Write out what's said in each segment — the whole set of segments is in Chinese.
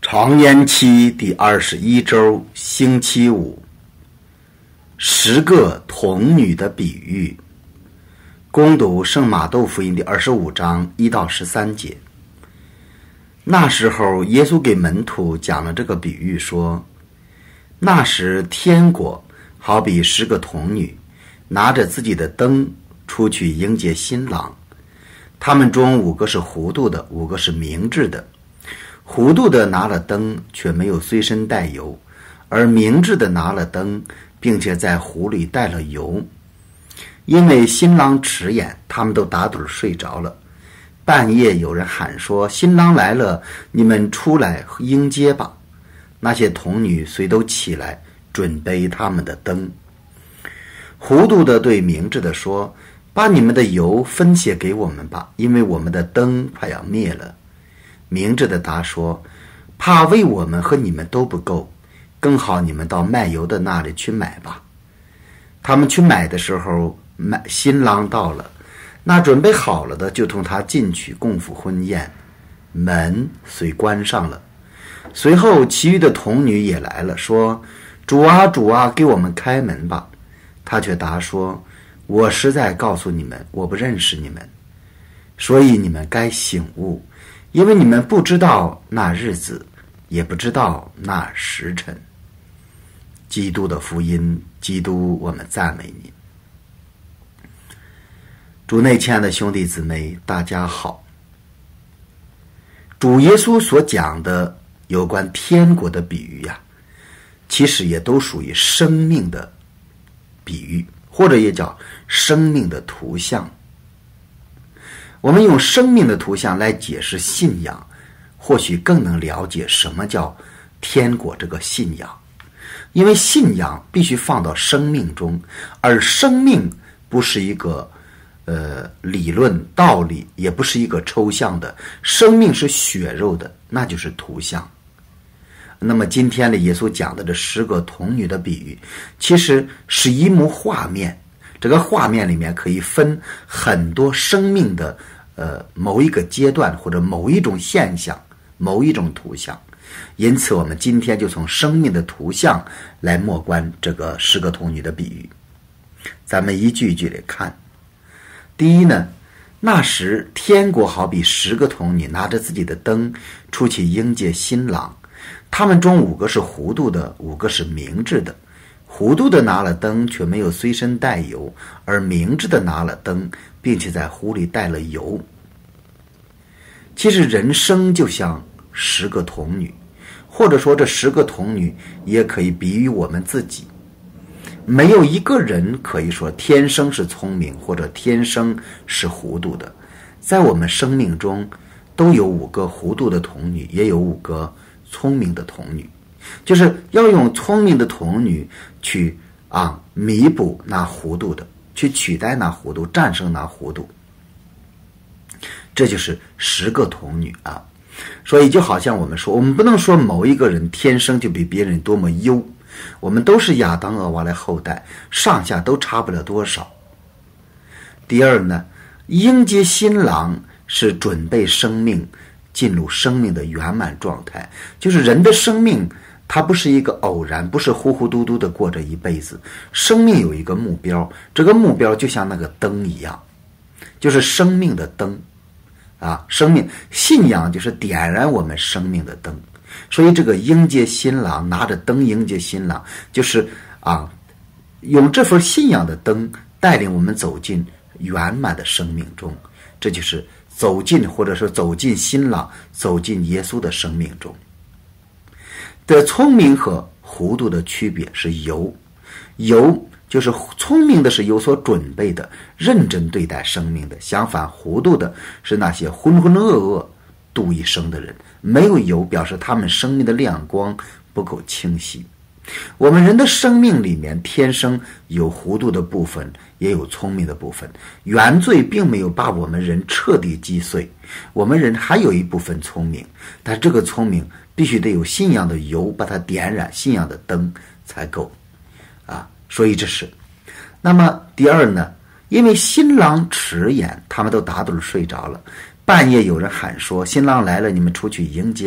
常延期第21周，星期五，10个童女的比喻。攻读圣马窦福音第25章1到13节。那时候，耶稣给门徒讲了这个比喻，说：那时天国好比10个童女，拿着自己的灯出去迎接新郎。他们中5个是糊涂的，5个是明智的。糊涂的拿了灯，却没有随身带油，而明智的拿了灯，并且在壶里带了油。因为新郎迟延，他们都打盹睡着了。半夜有人喊说：新郎来了，你们出来迎接吧。那些童女遂都起来，准备他们的灯。糊涂的对明智的说：把你们的油分些给我们吧，因为我们的灯快要灭了。明智的答说：怕为我们和你们都不够，更好你们到卖油的那里去买吧。他们去买的时候，新郎到了，那准备好了的就同他进去共赴婚宴，门遂关上了。随后其余的童女也来了，说：主啊，主啊，给我们开门吧。他却答说：我实在告诉你们，我不认识你们，所以你们该醒悟，因为你们不知道那日子，也不知道那时辰。基督的福音，基督，我们赞美你。主内亲爱的兄弟姊妹，大家好。主耶稣所讲的有关天国的比喻呀，其实也都属于生命的比喻，或者也叫生命的图像。我们用生命的图像来解释信仰，或许更能了解什么叫天国这个信仰。因为信仰必须放到生命中，而生命不是一个理论道理，也不是一个抽象的，生命是血肉的，那就是图像。那么今天的耶稣讲的这10个童女的比喻，其实是一幕画面，这个画面里面可以分很多生命的某一个阶段，或者某一种现象，某一种图像。因此我们今天就从生命的图像来默观这个10个童女的比喻。咱们一句一句来看。第一呢，那时天国好比10个童女拿着自己的灯出去迎接新郎。他们中5个是糊涂的，5个是明智的。糊涂的拿了灯，却没有随身带油，而明智的拿了灯，并且在壶里带了油。其实人生就像10个童女，或者说这10个童女也可以比喻我们自己。没有一个人可以说天生是聪明，或者天生是糊涂的。在我们生命中都有5个糊涂的童女，也有5个聪明的童女，就是要用聪明的童女去弥补那糊涂的，去取代那糊涂，战胜那糊涂。这就是10个童女啊。所以就好像我们说，我们不能说某一个人天生就比别人多么优，我们都是亚当、俄娃的后代，上下都差不了多少。第二呢，迎接新郎是准备生命进入生命的圆满状态，就是人的生命它不是一个偶然，不是糊糊嘟嘟的过着一辈子，生命有一个目标，这个目标就像那个灯一样，就是生命的灯生命信仰就是点燃我们生命的灯。所以这个迎接新郎，拿着灯迎接新郎，就是用这份信仰的灯带领我们走进圆满的生命中。这就是走进，或者说走进新郎，走进耶稣的生命中。的聪明和糊涂的区别是油就是聪明的是有所准备的，认真对待生命的，相反糊涂的是那些浑浑噩噩度一生的人。没有油表示他们生命的亮光不够清晰。我们人的生命里面天生有糊涂的部分，也有聪明的部分。原罪并没有把我们人彻底击碎，我们人还有一部分聪明，但这个聪明必须得有信仰的油把它点燃，信仰的灯才够所以这是。那么第二呢，因为新郎迟延，他们都打盹睡着了。半夜有人喊说：新郎来了，你们出去迎接吧。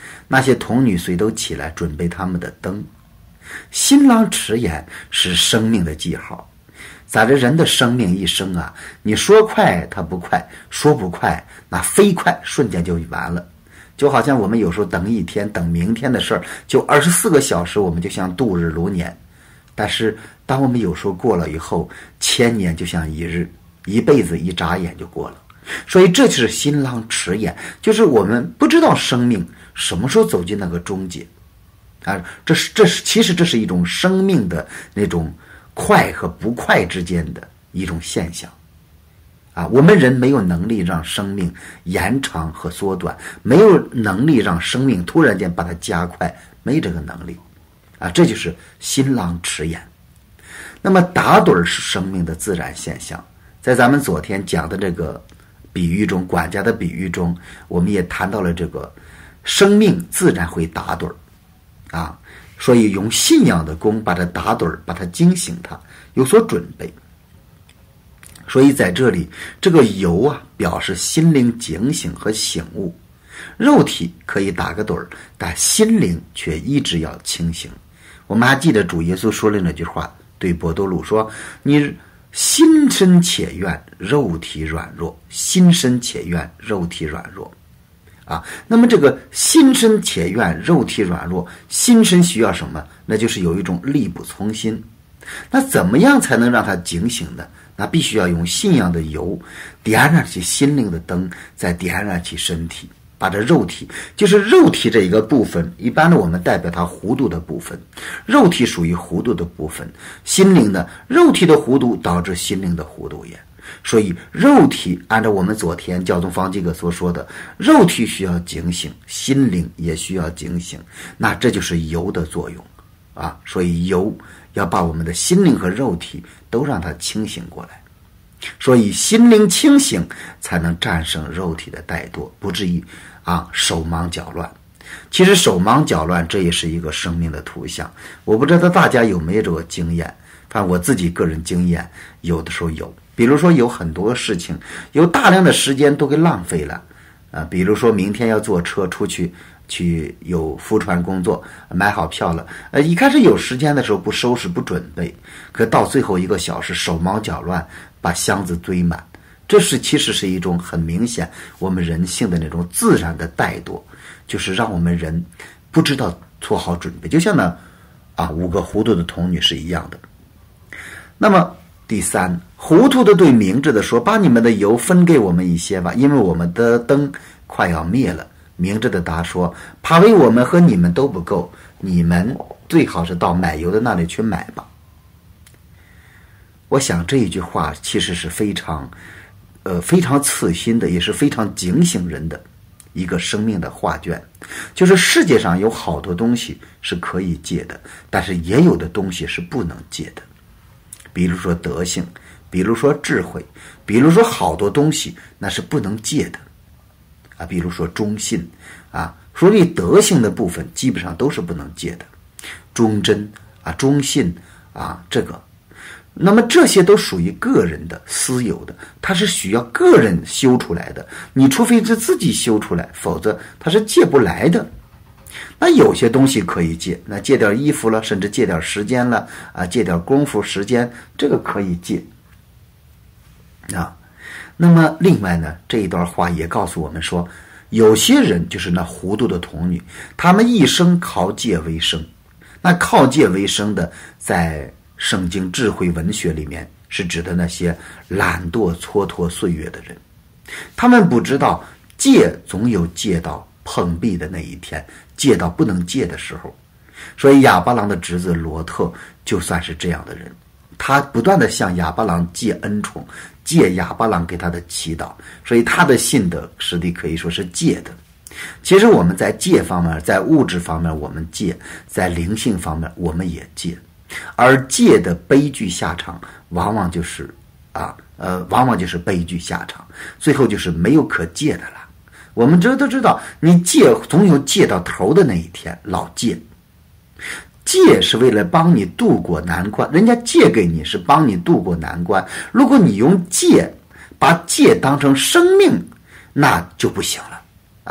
那些童女遂都起来准备他们的灯。新郎迟延是生命的记号。咱这人的生命一生啊，你说快它不快，说不快那飞快，瞬间就完了。就好像我们有时候等一天，等明天的事儿，就24个小时，我们就像度日如年。但是当我们有时候过了以后，1000年就像一日，一辈子一眨眼就过了。所以这就是新郎迟延，就是我们不知道生命什么时候走进那个终结啊，其实这是一种生命的那种快和不快之间的一种现象啊。我们人没有能力让生命延长和缩短，没有能力让生命突然间把它加快，没这个能力啊。这就是新郎迟延。那么打盹是生命的自然现象，在咱们昨天讲的这个比喻中，管家的比喻中，我们也谈到了这个生命自然会打盹啊，所以用信仰的功把它打盹，把它惊醒它，有所准备。所以在这里这个游啊，表示心灵警醒和醒悟，肉体可以打个盹，但心灵却一直要清醒。我们还记得主耶稣说了那句话，对伯多禄说，你心深且愿，肉体软弱，心深且愿，肉体软弱啊。那么这个心深且愿，肉体软弱，心深需要什么？那就是有一种力不从心。那怎么样才能让它警醒呢？那必须要用信仰的油点燃起心灵的灯，再点燃起身体，把这肉体，就是肉体这一个部分，一般的我们代表它糊涂的部分，肉体属于糊涂的部分，心灵呢，肉体的糊涂导致心灵的糊涂也。所以肉体按照我们昨天教宗方济各所说的，肉体需要警醒，心灵也需要警醒，那这就是油的作用啊。所以油要把我们的心灵和肉体都让它清醒过来，所以心灵清醒才能战胜肉体的怠惰，不至于手忙脚乱。其实手忙脚乱这也是一个生命的图像，我不知道大家有没有这个经验，反正我自己个人经验有的时候有。比如说有很多事情有大量的时间都给浪费了比如说明天要坐车出去有福船工作，买好票了一开始有时间的时候不收拾不准备，可到最后1个小时手忙脚乱把箱子堆满，这其实是一种很明显我们人性的那种自然的怠惰，就是让我们人不知道做好准备，就像呢5个糊涂的童女是一样的。那么第3，糊涂的对明智的说，把你们的油分给我们一些吧，因为我们的灯快要灭了。明智的答说，怕为我们和你们都不够，你们最好是到买油的那里去买吧。我想这一句话其实是非常刺心的，也是非常警醒人的一个生命的画卷。就是世界上有好多东西是可以戒的，但是也有的东西是不能戒的。比如说德性，比如说智慧，比如说好多东西那是不能戒的比如说忠信所以德性的部分基本上都是不能戒的，忠贞忠信这个，那么这些都属于个人的私有的，它是需要个人修出来的，你除非是自己修出来，否则它是戒不来的。那有些东西可以戒，那戒点衣服了，甚至戒点时间了戒点功夫时间，这个可以戒那么另外呢，这一段话也告诉我们说，有些人就是那糊涂的童女，他们一生靠戒为生。那靠戒为生的，在圣经智慧文学里面是指的那些懒惰蹉跎岁月的人，他们不知道戒总有戒到碰壁的那一天，戒到不能戒的时候。所以亚巴郎的侄子罗特就算是这样的人，他不断地向亚巴郎借恩宠，借亚巴郎给他的祈祷，所以他的信德实际可以说是戒的。其实我们在戒方面，在物质方面我们戒，在灵性方面我们也戒，而戒的悲剧下场往往就是悲剧下场，最后就是没有可戒的了。我们都知道，你戒总有戒到头的那一天，老戒。戒是为了帮你度过难关，人家戒给你是帮你度过难关，如果你用戒把戒当成生命，那就不行了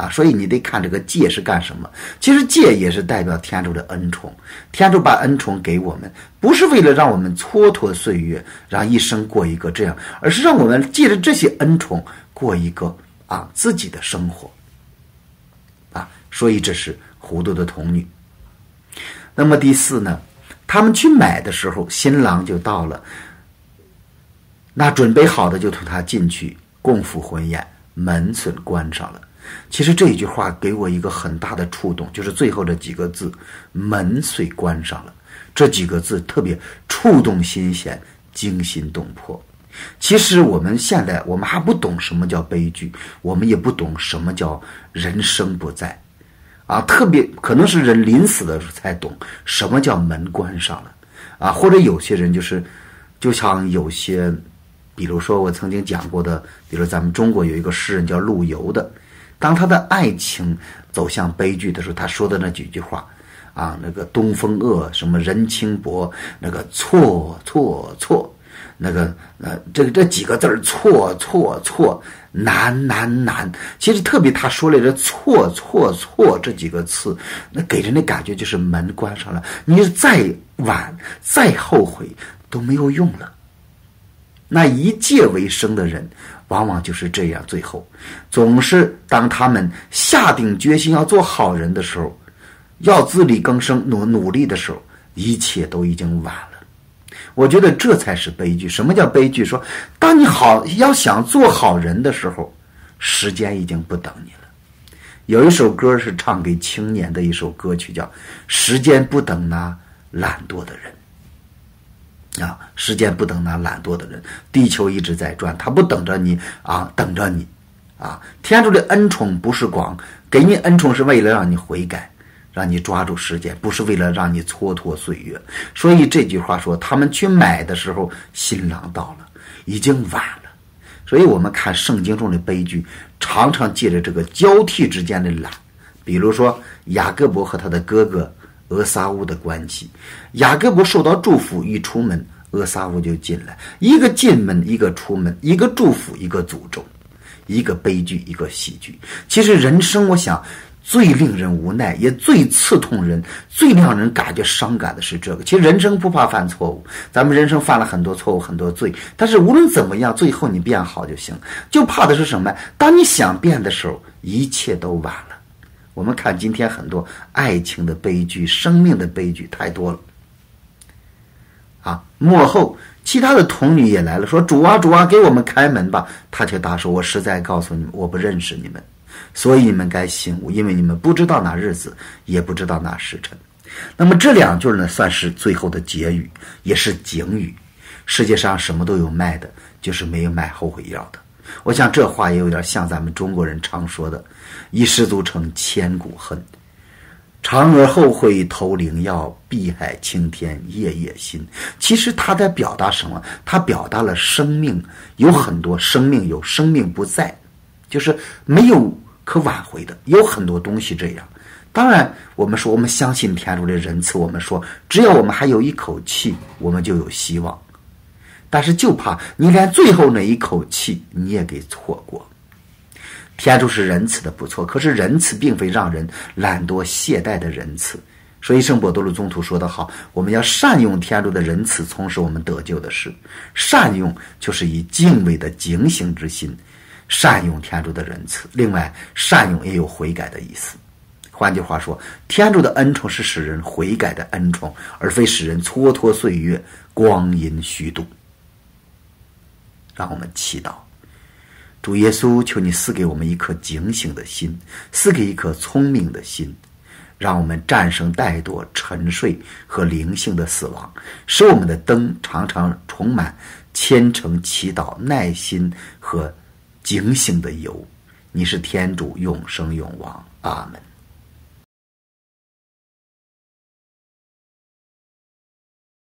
所以你得看这个戒是干什么。其实戒也是代表天主的恩宠，天主把恩宠给我们，不是为了让我们蹉跎岁月，让一生过一个这样，而是让我们借着这些恩宠过一个自己的生活所以这是糊涂的童女。那么第四呢，他们去买的时候，新郎就到了，那准备好的就同他进去共赴婚宴，门损关上了。其实这一句话给我一个很大的触动，就是最后这几个字，门遂关上了，这几个字特别触动心弦，惊心动魄。其实我们现在我们还不懂什么叫悲剧，我们也不懂什么叫人生不在特别可能是人临死的时候才懂什么叫门关上了或者有些人就像有些，比如说我曾经讲过的，比如咱们中国有一个诗人叫陆游的，当他的爱情走向悲剧的时候，他说的那几句话那个东风恶，什么人情薄，那个错错错，那个这几个字错错错，难难难。其实特别他说了这错错错这几个字，那给人的感觉就是门关上了，你再晚再后悔都没有用了。那一戒为生的人往往就是这样，最后总是当他们下定决心要做好人的时候，要自力更生努力的时候，一切都已经晚了。我觉得这才是悲剧。什么叫悲剧？说当你要想做好人的时候，时间已经不等你了。有一首歌是唱给青年的一首歌曲，叫时间不等那懒惰的人时间不等那懒惰的人，地球一直在转，他不等着你等着你天主的恩宠不是光给你恩宠，是为了让你悔改，让你抓住时间，不是为了让你蹉跎岁月。所以这句话说，他们去买的时候，新郎到了，已经晚了。所以我们看圣经中的悲剧，常常借着这个交替之间的懒，比如说雅各伯和他的哥哥俄撒乌的关系，雅各伯受到祝福，一出门俄撒乌就进来，一个进门一个出门，一个祝福一个诅咒，一个悲剧一个喜剧。其实人生我想最令人无奈也最刺痛人最让人感觉伤感的是这个。其实人生不怕犯错误，咱们人生犯了很多错误很多罪，但是无论怎么样最后你变好就行，就怕的是什么？当你想变的时候一切都晚了。我们看今天很多爱情的悲剧生命的悲剧太多了末后其他的童女也来了，说主啊主啊给我们开门吧。他却答说，我实在告诉你们，我不认识你们，所以你们该醒悟，因为你们不知道那日子，也不知道那时辰。那么这两句呢，算是最后的结语，也是警语。世界上什么都有卖的，就是没有卖后悔药的。我想这话也有点像咱们中国人常说的，一失足成千古恨，嫦娥后悔投灵药，碧海青天夜夜心。其实他在表达什么？他表达了生命有很多，生命有生命不在，就是没有可挽回的，有很多东西这样。当然我们说我们相信天主的仁慈，我们说只要我们还有一口气，我们就有希望。但是就怕你连最后那一口气你也给错过。天主是仁慈的不错，可是仁慈并非让人懒惰懈怠的仁慈。所以圣伯多禄宗徒说得好，我们要善用天主的仁慈从事我们得救的事。善用就是以敬畏的警醒之心善用天主的仁慈，另外善用也有悔改的意思。换句话说，天主的恩宠是使人悔改的恩宠，而非使人蹉跎岁月光阴虚度。让我们祈祷，主耶稣，求你赐给我们一颗警醒的心，赐给一颗聪明的心，让我们战胜怠惰、沉睡和灵性的死亡，使我们的灯常常充满虔诚、祈祷、耐心和警醒的油。你是天主，永生永王。阿门。